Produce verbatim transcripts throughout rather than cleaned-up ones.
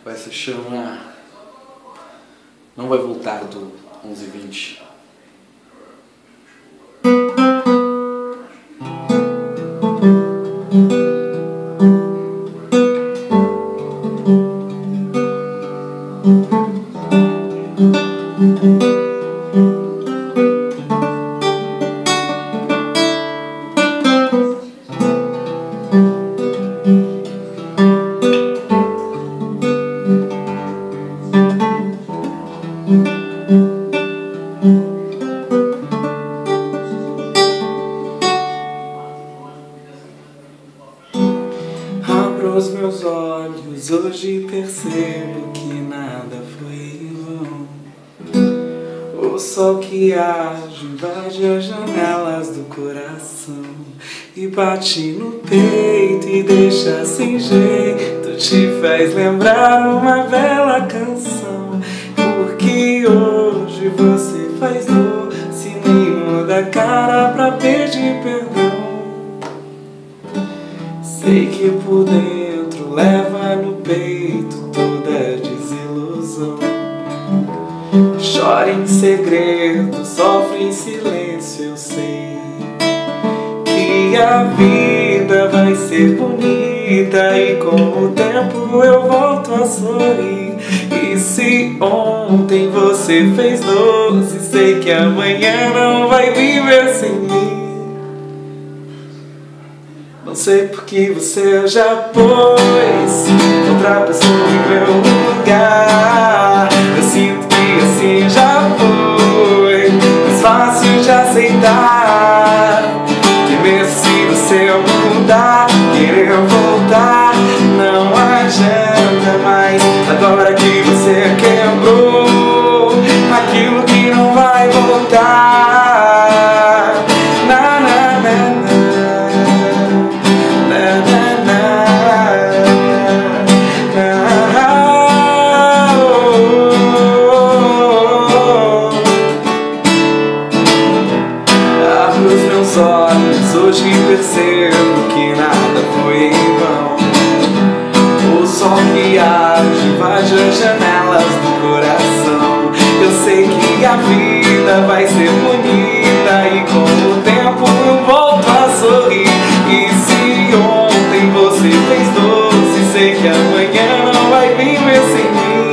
Vai se chama Não Vai Voltar, do onze e vinte. Abro os meus olhos, hoje percebo que nada foi em vão. O sol que age invade as janelas do coração e bate no peito e deixa sem jeito, te faz lembrar uma bela canção. Porque hoje você faz doce, nem muda a cara pra pedir perdão. Sei que por dentro leva no peito toda desilusão. Chora em segredo, sofre em silêncio, eu sei que a vida vai ser bonita e com o tempo eu volto a sorrir. E se ontem você fez doce, sei que amanhã não vai viver sem mim. Não sei porque você já pôs outra pessoa em meu lugar. Eu sinto que assim já foi mais fácil de aceitar. Que mesmo se você mudar, querer voltar, não adianta mais. Agora que você quebrou aquilo que não vai voltar. Na, na, na, na. Hoje percebo que nada foi em vão. O sol que age invade as janelas do coração. Eu sei que a vida vai ser bonita e com o tempo eu volto a sorrir. E se ontem você fez doce, sei que amanhã não vai viver sem mim.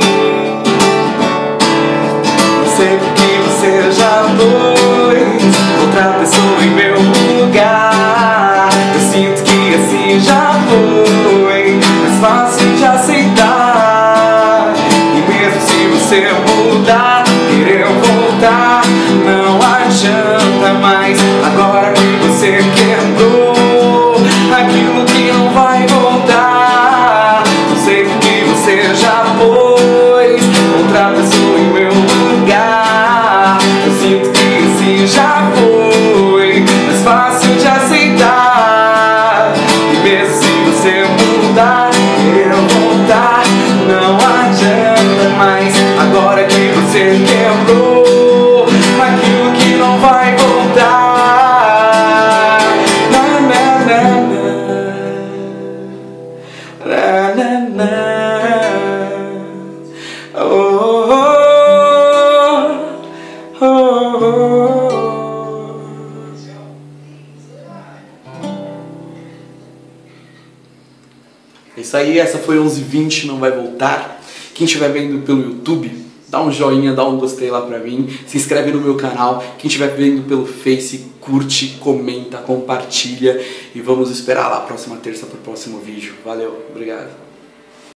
Não sei porque você já pôs outra pessoa em meu lugar. Eu sinto que assim já foi mais fácil de aceitar. E mesmo se você mudar, querer voltar, não adianta mais. Agora que você quebrou aquilo que não vai voltar. Não sei porque você já pôs outra pessoa em meu lugar. Eu sinto que assim já foi mais fácil de aceitar. E mesmo se você mudar, querer voltar, não adianta mais. Agora que você quebrou aquilo que não vai voltar. Na, na, na, na, na, na. Oh, oh, oh, oh. É isso aí, essa foi onze e vinte, Não Vai Voltar. Quem estiver vendo pelo YouTube, dá um joinha, dá um gostei lá pra mim, se inscreve no meu canal. Quem estiver vendo pelo Face, curte, comenta, compartilha e vamos esperar lá a próxima terça pro próximo vídeo. Valeu, obrigado.